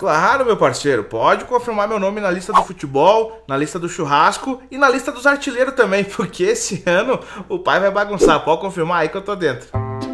Claro, meu parceiro, pode confirmar meu nome na lista do futebol, na lista do churrasco e na lista dos artilheiros também, porque esse ano o pai vai bagunçar. Pode confirmar aí que eu tô dentro.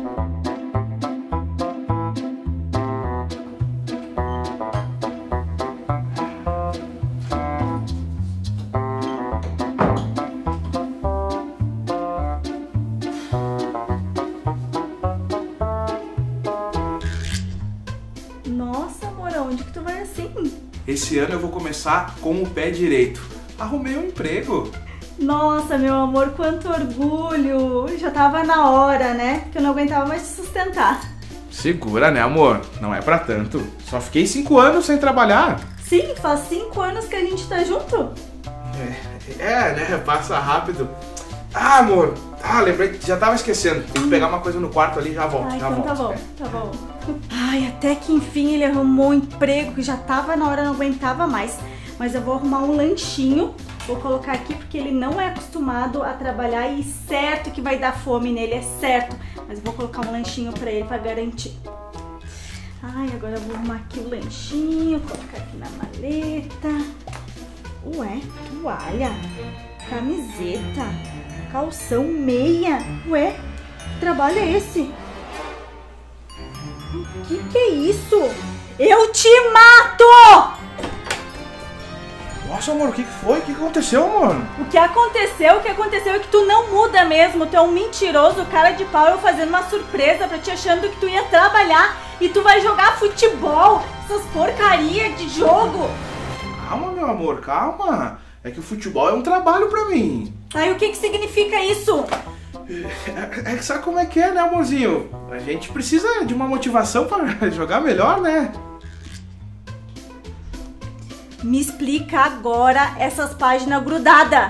Nossa, amor, onde que tu vai assim? Esse ano eu vou começar com o pé direito. Arrumei um emprego. Nossa, meu amor, quanto orgulho! Já tava na hora, né? Porque eu não aguentava mais te sustentar. Segura, né, amor? Não é pra tanto. Só fiquei 5 anos sem trabalhar. Sim, faz 5 anos que a gente tá junto. Né? Passa rápido. Ah, amor. Lembrei, já tava esquecendo. Tem que pegar uma coisa no quarto ali e já volto. Ah, já então volto. tá bom. Ai, até que enfim ele arrumou um emprego que já tava na hora, não aguentava mais. Mas eu vou arrumar um lanchinho, vou colocar aqui porque ele não é acostumado a trabalhar e certo que vai dar fome nele, é certo. Mas eu vou colocar um lanchinho pra ele pra garantir. Ai, agora eu vou arrumar aqui o lanchinho, colocar aqui na maleta. Ué, toalha, camiseta, calção, meia. Ué, que trabalho é esse? O que é isso? Eu te mato! Nossa, amor, o que foi? O que aconteceu, amor? O que aconteceu é que tu não muda mesmo. Tu é um mentiroso, cara de pau, eu fazendo uma surpresa pra ti, achando que tu ia trabalhar e tu vai jogar futebol, essas porcaria de jogo. Calma, meu amor, calma. É que o futebol é um trabalho pra mim. Ai, o que significa isso? É que sabe como é que é, né, amorzinho? A gente precisa de uma motivação pra jogar melhor, né? Me explica agora essas páginas grudadas.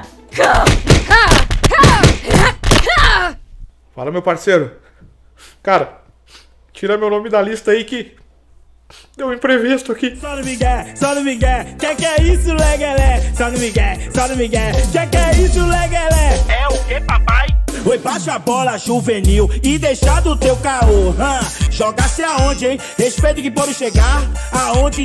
Fala, meu parceiro. Cara, tira meu nome da lista aí que deu um imprevisto aqui. Só no Miguel, que é isso, legalé? Só no Miguel, que é isso, legalé? É o que, papai? Oi, baixa a bola juvenil e deixa do teu caô. Jogasse aonde, hein? Respeito que pode chegar aonde.